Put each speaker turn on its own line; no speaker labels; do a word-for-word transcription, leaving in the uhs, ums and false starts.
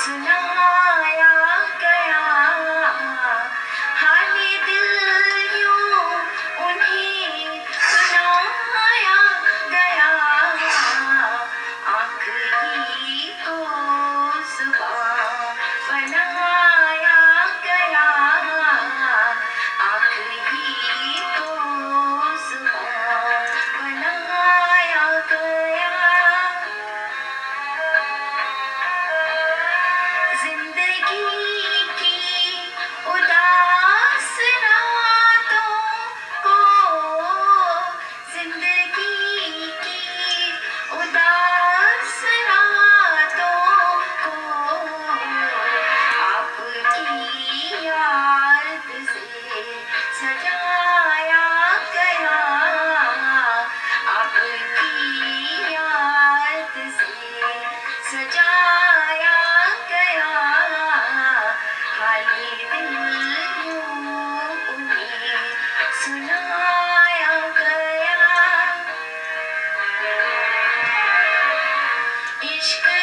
सुनाया गया हाले दिल यूं उन्हें सुनाया गया आँख ही को जुबां बनाया गया आँख ही को जुबां बनाया गया जिंदगी की उदास रातों को जिंदगी की उदास रातों को आपकी याद से सजाया गया आपकी याद से सजाया गया हाले दिल यूं उन्हें सुनाया गया इश्क